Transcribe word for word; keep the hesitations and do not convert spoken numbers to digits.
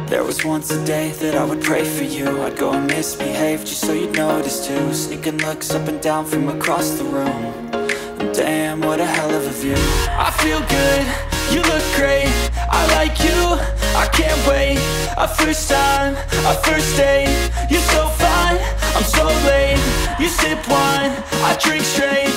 There was once a day that I would pray for you. I'd go and misbehave just so you'd notice too. Sneaking looks up and down from across the room. And damn, what a hell of a view. I feel good, you look great, I like you, I can't wait. A first time, a first date. You're so fine, I'm so late. You sip wine, I drink straight.